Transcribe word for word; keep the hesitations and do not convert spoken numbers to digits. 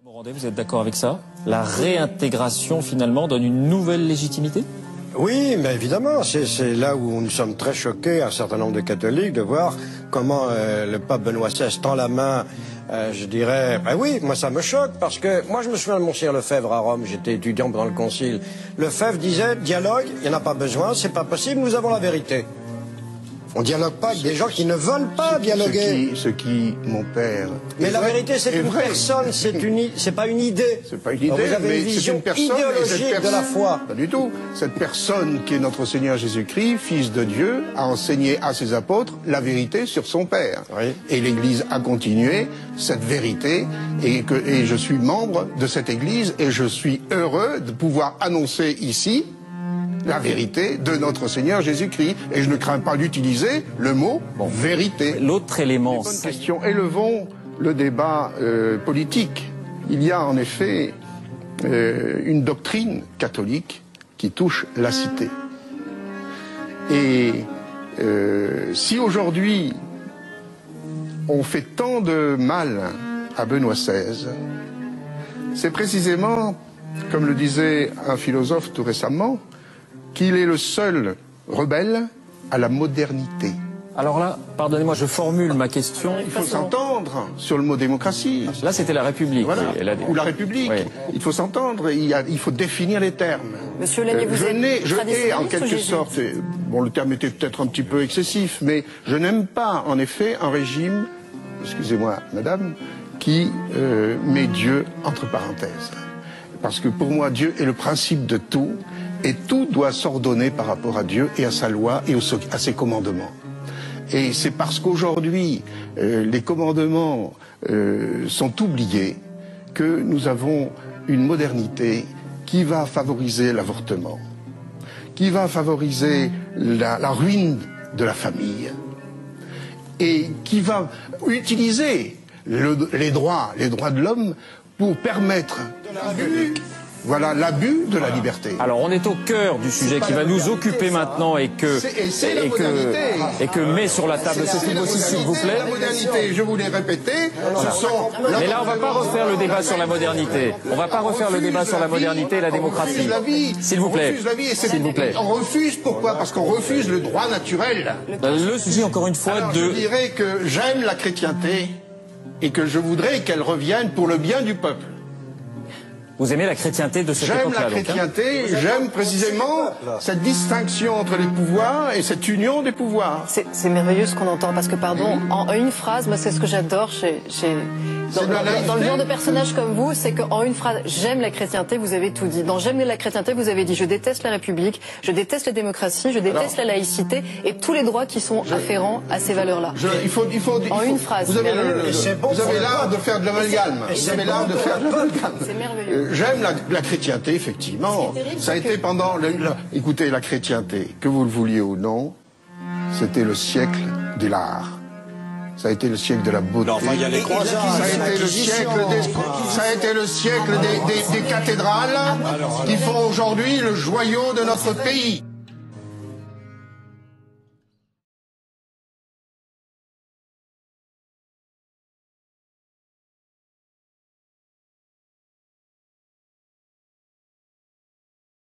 Morandé, vous êtes d'accord avec ça? La réintégration, finalement, donne une nouvelle légitimité? Oui, mais évidemment, c'est là où nous sommes très choqués, un certain nombre de catholiques, de voir comment euh, le pape Benoît seize tend la main, euh, je dirais, ben oui, moi ça me choque, parce que moi je me souviens de Monseigneur Lefebvre à Rome, j'étais étudiant pendant le concile. Lefebvre disait, dialogue, il n'y en a pas besoin, c'est pas possible, nous avons la vérité. On ne dialogue pas avec des gens qui ne veulent pas ce, dialoguer. Ce qui, ce qui, mon père... Mais la vrai, vérité, c'est une vrai. personne, c'est une, c'est pas une idée. C'est pas une idée, Alors vous avez mais une vision c'est une personne, idéologique personne, de la foi. Pas du tout. Cette personne qui est notre Seigneur Jésus-Christ, Fils de Dieu, a enseigné à ses apôtres la vérité sur son Père. Oui. Et l'Église a continué cette vérité, et, que, et je suis membre de cette Église, et je suis heureux de pouvoir annoncer ici la vérité de notre Seigneur Jésus-Christ. Et je ne crains pas d'utiliser le mot bon. vérité. L'autre élément... Bonne question. Élevons le débat euh, politique. Il y a en effet euh, une doctrine catholique qui touche la cité. Et euh, si aujourd'hui on fait tant de mal à Benoît seize, c'est précisément, comme le disait un philosophe tout récemment, qu'il est le seul rebelle à la modernité. Alors là, pardonnez-moi, je formule ma question. Il faut s'entendre sur le mot démocratie. Là, c'était la République. Voilà. Et la... Ou la République. Oui. Il faut s'entendre, il, y a, il faut définir les termes. Monsieur Lanier, vous je êtes je hais en quelque sorte, bon le terme était peut-être un petit peu excessif, mais je n'aime pas en effet un régime, excusez-moi madame, qui euh, met Dieu entre parenthèses. Parce que pour moi, Dieu est le principe de tout, et tout doit s'ordonner par rapport à Dieu et à sa loi et à ses commandements. Et c'est parce qu'aujourd'hui, euh, les commandements euh, sont oubliés que nous avons une modernité qui va favoriser l'avortement, qui va favoriser la, la ruine de la famille, et qui va utiliser le, les droits, les droits de l'homme pour permettre l'abus. Voilà l'abus de la liberté. Alors on est au cœur du sujet qui va nous occuper maintenant et que et, et que et que met sur la table Sophie Bossy, s'il vous plaît. La modernité, je vous l'ai répété, voilà. ce sont. Mais là on va pas refaire le débat sur la modernité. On va pas refaire le débat sur la modernité et la démocratie. S'il vous plaît. S'il vous plaît. On refuse pourquoi? Parce qu'on refuse le droit naturel. Le sujet encore une fois Alors, de. Je dirais que j'aime la chrétienté et que je voudrais qu'elle revienne pour le bien du peuple. Vous aimez la chrétienté de cette époque-là? J'aime la chrétienté, hein. J'aime précisément cette distinction entre les pouvoirs et cette union des pouvoirs. C'est merveilleux ce qu'on entend, parce que, pardon, en une phrase, moi c'est ce que j'adore chez... chez... Dans, dans, dans le genre de personnage comme vous, c'est qu'en une phrase, j'aime la chrétienté, vous avez tout dit. Dans j'aime la chrétienté, vous avez dit je déteste la République, je déteste la démocratie, je déteste Alors, la laïcité et tous les droits qui sont je, afférents à ces valeurs-là. Il faut, il faut, il en faut, une phrase. Vous avez, le, le, bon vous avez l'art de faire de l'amalgame. Vous avez l'art de faire de l'amalgame. C'est merveilleux. J'aime la, la chrétienté, effectivement. Ça a été pendant... Le, la, écoutez, la chrétienté, que vous le vouliez ou non, c'était le siècle de l'art. Ça a été le siècle de la beauté. Non, enfin, il y a les croisades. Ça a été le siècle des, ça a été le siècle des, des, des cathédrales qui font aujourd'hui le joyau de notre pays.